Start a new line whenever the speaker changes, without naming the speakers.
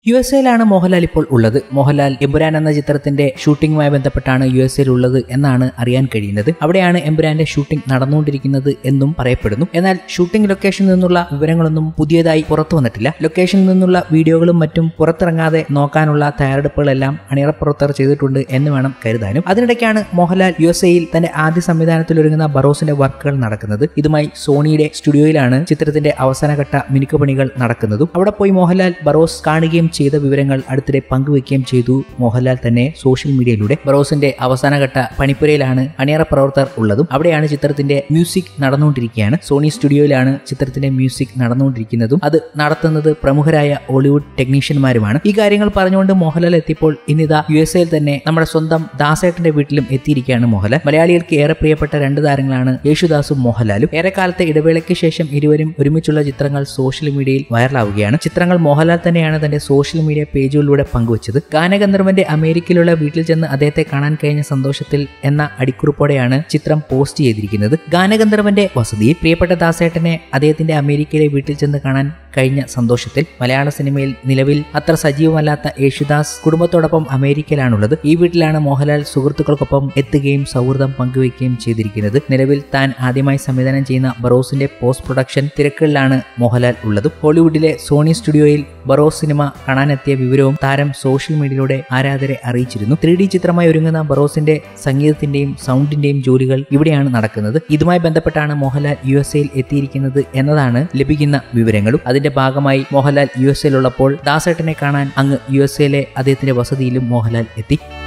യുഎസ്എയിലാണ് മോഹൻലാൽ ഇപ്പോൾ ഉള്ളത്. മോഹൻലാൽ എമ്പുരാൻ എന്ന ചിത്രത്തിന്റെ ഷൂട്ടിംഗുമായി ബന്ധപ്പെട്ടാണ് യുഎസ്എയിൽ ഉള്ളത് എന്നാണ് അറിയാൻ കഴിയുന്നത്. അവിടെയാണ് എമ്പുരാന്റെ ഷൂട്ടിംഗ് നടന്നുകൊണ്ടിരിക്കുന്നത് എന്നും പറയപ്പെടുന്നു. എന്നാൽ ഷൂട്ടിംഗ് ലൊക്കേഷനിൽ നിന്നുള്ള വിവരങ്ങളൊന്നും പുതിയതായി പുറത്തു വന്നിട്ടില്ല. ലൊക്കേഷനിൽ നിന്നുള്ള വീഡിയോകളും മറ്റും പുറത്തിറങ്ങാതെ നോക്കാനുള്ള തയ്യാറെടുപ്പുകളെല്ലാം അണിയറ പ്രവർത്തകർ ചെയ്തിട്ടുണ്ട് എന്ന് വേണം കരുതാനും. അതിനിടയ്ക്കാണ് മോഹൻലാൽ യുഎസ്എയിൽ തന്റെ ആദ്യ സംവിധാനത്തിൽ ഒരുങ്ങുന്ന ബറോസിന്റെ വർക്കുകൾ നടക്കുന്നത്. ഇതുമായി സോണിയുടെ സ്റ്റുഡിയോയിലാണ് ചിത്രത്തിന്റെ അവസാനഘട്ട മിനുക്കുപണികൾ നടക്കുന്നതും. അവിടെ പോയി മോഹൻലാൽ ബറോസ് കാണുകയും ചെയ്ത വിവരങ്ങൾ അടുത്തിടെ പങ്കുവെക്കുകയും ചെയ്തു. മോഹൻലാൽ തന്നെ സോഷ്യൽ മീഡിയയിലൂടെ ബറോസിന്റെ അവസാനഘട്ട പണിപ്പുരയിലാണ് അണിയറ പ്രവർത്തകർ ഉള്ളതും. അവിടെയാണ് ചിത്രത്തിന്റെ മ്യൂസിക് നടന്നുകൊണ്ടിരിക്കുകയാണ്. സോണി സ്റ്റുഡിയോയിലാണ് ചിത്രത്തിന്റെ മ്യൂസിക് നടന്നുകൊണ്ടിരിക്കുന്നതും. അത് നടത്തുന്നത് പ്രമുഖരായ ഹോളിവുഡ് ടെക്നീഷ്യന്മാരുമാണ്. ഈ കാര്യങ്ങൾ പറഞ്ഞുകൊണ്ട് മോഹൻലാൽ എത്തിയപ്പോൾ ഇന്നിതാ യുഎസ്എയിൽ തന്നെ നമ്മുടെ സ്വന്തം ദാസേട്ടന്റെ വീട്ടിലും എത്തിയിരിക്കുകയാണ് മോഹൻലാൽ. മലയാളികൾക്ക് ഏറെ പ്രിയപ്പെട്ട രണ്ട് താരങ്ങളാണ് യേശുദാസും മോഹൻലാലും. ഏറെക്കാലത്തെ ഇടവേളയ്ക്ക് ശേഷം ഇരുവരും ഒരുമിച്ചുള്ള ചിത്രങ്ങൾ സോഷ്യൽ മീഡിയയിൽ വൈറലാവുകയാണ്. ചിത്രങ്ങൾ മോഹൻലാൽ തന്നെയാണ് തന്റെ സോഷ്യൽ മീഡിയ പേജുകളിലൂടെ പങ്കുവച്ചത്. ഗാനഗന്ധർവന്റെ അമേരിക്കയിലുള്ള വീട്ടിൽ ചെന്ന് അദ്ദേഹത്തെ കാണാൻ കഴിഞ്ഞ സന്തോഷത്തിൽ എന്ന അടിക്കുറിപ്പോടെയാണ് ചിത്രം പോസ്റ്റ് ചെയ്തിരിക്കുന്നത്. ഗാനഗന്ധർവന്റെ വസതിയിൽ പ്രിയപ്പെട്ട ദാസേട്ടനെ അദ്ദേഹത്തിന്റെ അമേരിക്കയിലെ വീട്ടിൽ ചെന്ന് കാണാൻ കഴിഞ്ഞ സന്തോഷത്തിൽ. മലയാള സിനിമയിൽ നിലവിൽ അത്ര സജീവമല്ലാത്ത യേശുദാസ് കുടുംബത്തോടൊപ്പം അമേരിക്കയിലാണുള്ളത്. ഈ വീട്ടിലാണ് മോഹൻലാൽ സുഹൃത്തുക്കൾക്കൊപ്പം എത്തുകയും സൗഹൃദം പങ്കുവയ്ക്കുകയും ചെയ്തിരിക്കുന്നത്. നിലവിൽ താൻ ആദ്യമായി സംവിധാനം ചെയ്യുന്ന ബറോസിന്റെ പോസ്റ്റ് പ്രൊഡക്ഷൻ തിരക്കുകളിലാണ് മോഹൻലാൽ ഉള്ളത്. ഹോളിവുഡിലെ സോണി സ്റ്റുഡിയോയിൽ ബറോസ് സിനിമ കാണാനെത്തിയ വിവരവും താരം സോഷ്യൽ മീഡിയയിലൂടെ ആരാധകരെ അറിയിച്ചിരുന്നു. 3D ചിത്രമായി ഒരുങ്ങുന്ന ബറോസിന്റെ സംഗീതത്തിന്റെയും സൗണ്ടിന്റെയും ജോലികൾ ഇവിടെയാണ് നടക്കുന്നത്. ഇതുമായി ബന്ധപ്പെട്ടാണ് മോഹൻലാൽ യുഎസ്എയിൽ എത്തിയിരിക്കുന്നത് എന്നതാണ് ലഭിക്കുന്ന വിവരങ്ങളും. അതിന്റെ ഭാഗമായി മോഹൻലാൽ യുഎസ്എയിൽ ഉള്ളപ്പോൾ ദാസേട്ടനെ കാണാൻ അങ്ങ് യുഎസ്എയിലെ അദ്ദേഹത്തിന്റെ വസതിയിലും മോഹൻലാൽ എത്തി.